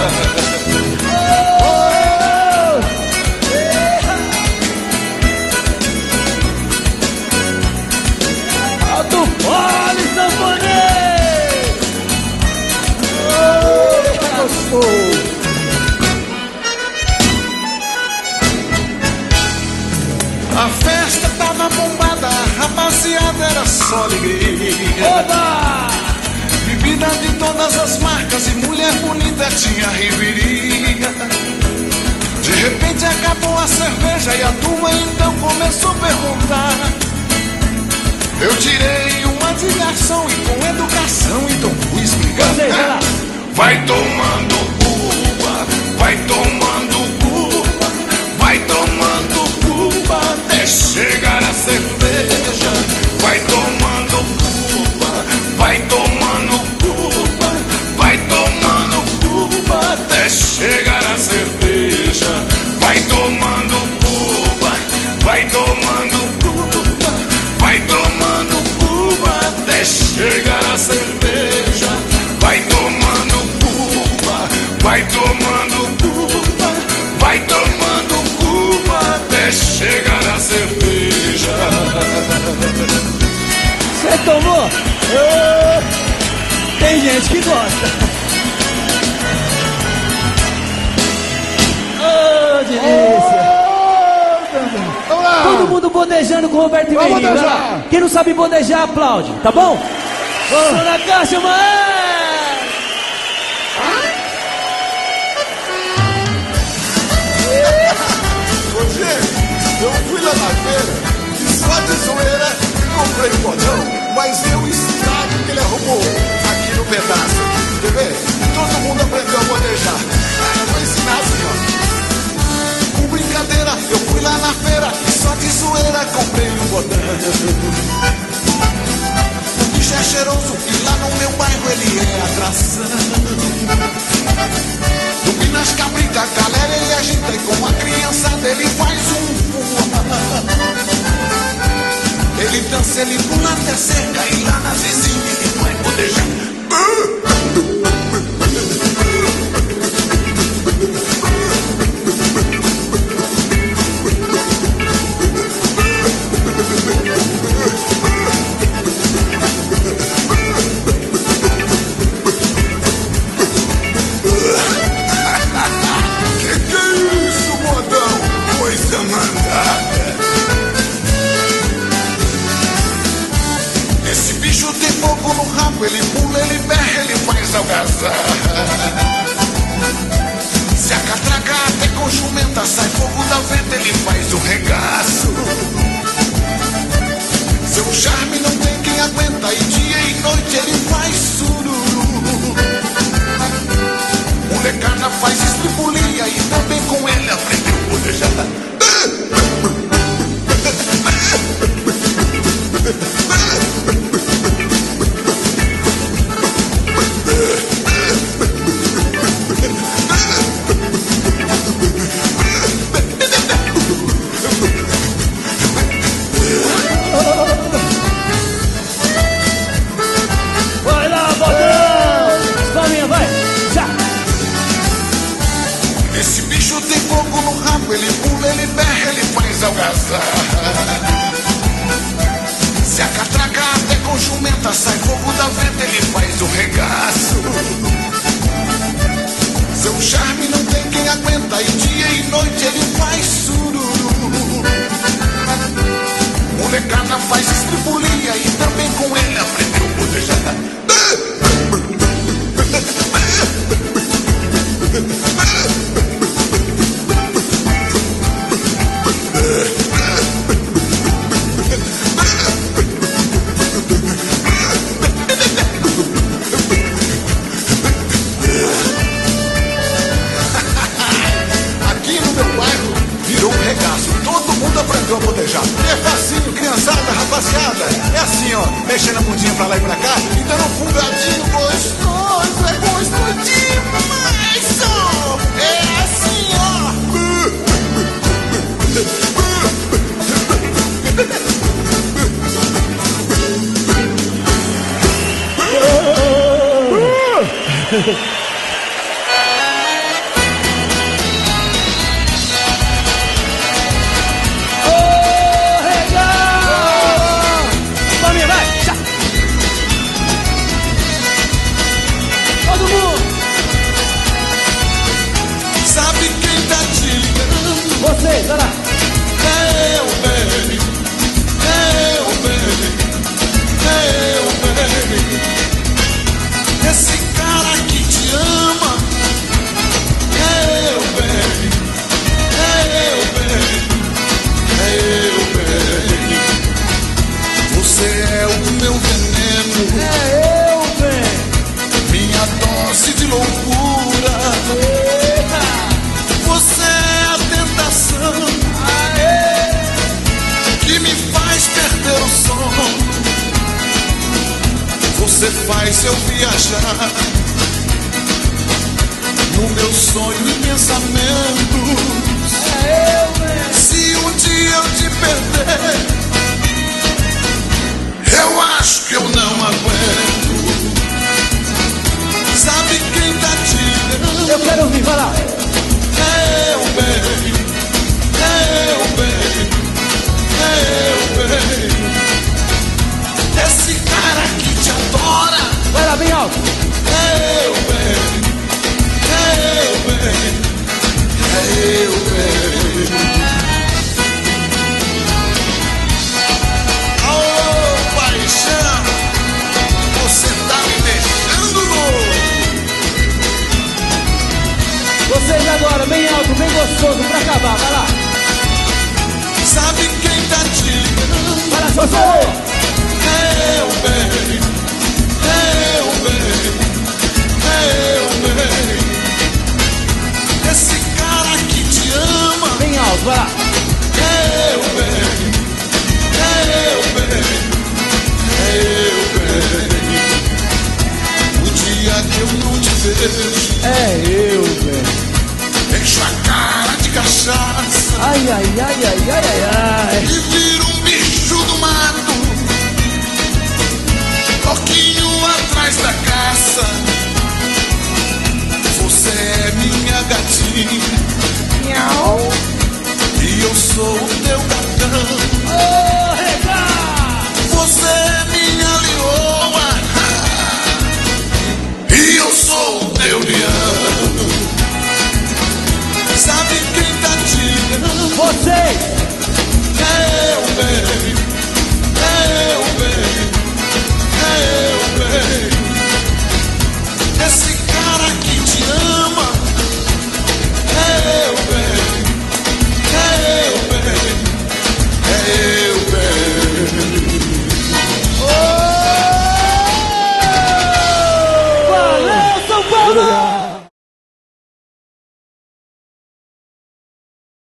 Bebida de todas as marcas e mulher bonita tinha riveria. De repente acabou a cerveja e a turma então começou a perguntar. Eu tirei uma de garçom e com educação então fui explicar. Vai tomando Cuba, vai tomando Cuba, vai tomando Cuba até chegar a cerveja. Vai tomando Cuba, vai tomando Cuba, vai tomando Cuba até chegar a cerveja. Vai tomando Cuba, vai tomando Cuba, vai tomando Cuba até chegar a cerveja. Vai tomando Cuba, vai tomando Cuba, vai tomando Cuba até chegar a cerveja. Você tomou? Oh, tem gente que gosta. Oh, delícia. Oh, todo mundo bodejando com o Roberto Meirinho. Quem não sabe bodejar, aplaude, tá bom? Oh. Só na caixa, mano. Eu fui lá na feira e só de zoeira comprei um botão, mas eu estrago que ele arrumou aqui no pedaço. Quer ver? Todo mundo aprendeu a bodejar. Eu vou ensinar assim, ó. Com brincadeira, eu fui lá na feira e só de zoeira comprei um botão. O bicho é cheiroso e lá no meu bairro ele é atração. No Minas Cabrita, a galera ele agita e com a criançada ele faz um ele dança, ele pula até cerca e lá nas vizinhas ele vai bodejar. Que que é isso, modão? Coisa mandada. Esse bicho tem fogo no rabo, ele pula, ele berra, ele faz algazarra. Se a catraca até com jumenta sai fogo da venta, ele faz o regaço. Seu charme não tem quem aguenta e dia e noite ele faz sururu. Molecada faz estripulia e também com ele aprendeu a bodejar. Vai lá, botão! Escolinha, vai! Já! Esse bicho tem fogo no rabo, ele pula, ele berra, ele faz algazarra. Se a catraca até com jumenta sai fogo da venta, ele faz o regaço. Seu charme não tem quem aguenta e dia e noite ele faz sururu. Molecada faz estripulia e também com ele aprendeu a bodejar. Aqui no meu bairro virou um regaço. Todo mundo aprendeu a bodejar. É facinho, criançada, rapaziada. É assim, ó, mexendo a bundinha pra lá e pra cá e dando um fungadinho gostoso. É gostoso demais, ó. É assim, ó. Vocês, olha lá. É o baby, é o baby, é o baby. se eu viajar no meu sonho e pensamentos. É eu, né? Se um dia eu te perder, eu acho que eu não aguento. Sabe quem tá te... Eu quero ouvir, vai lá. Eu bem, eu bem, eu bem. Esse cara que te adora. Vai lá, bem alto. Eu bem, eu bem, eu bem. Oh, paixão, você tá me deixando louco. Vocês agora, bem alto, bem gostoso, pra acabar, vai lá. Sabe quem tá te ligando? Vai lá, Sossô. Eu bem, eu bem, eu bem. Esse cara que te ama. Bem alto, vai lá. Eu bem, eu bem, eu bem. O dia que eu não te vejo, é eu, velho. Encho a cara de cachaça. Ai, ai, ai, ai, ai, ai, ai. E viro um bicho do mato, pouquinho atrás da caça. Você é minha gatinha, Miau. e eu sou o teu gatão. Ô, rega! Você é minha leoa, e eu sou o teu leão. Sabe quem tá te ligando? Vocês! Eu bem, eu bem, eu bem. Esse cara que te ama. Eu bem, eu bem, eu bem. Valeu, São Paulo!